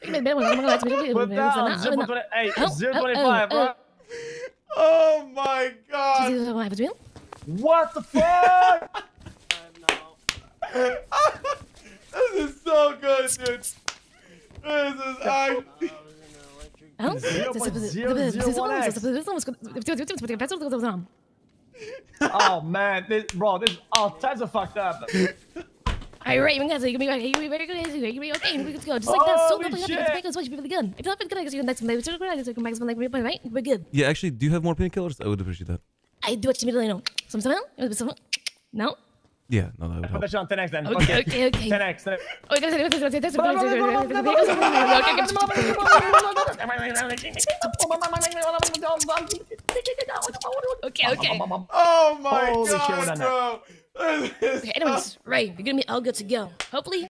Put down 0.25, bro. Oh my god. What the fuck? This is so good, dude. This is actually... Oh man, this is all types of fucked up. Alright, you guys, you can be very good. You can be okay. Just like that. So good. It's supposed to be really good. If not, good. You next one, right? We're good. Yeah, actually, do you have more painkillers? I would appreciate that. I do actually know. Some? No? Yeah, no, that would Put help. that shit on 10x then. Okay. 10x. Okay. Oh my Holy shit, god, we're done bro. Okay, anyways, right. We're gonna be all good to go. Hopefully,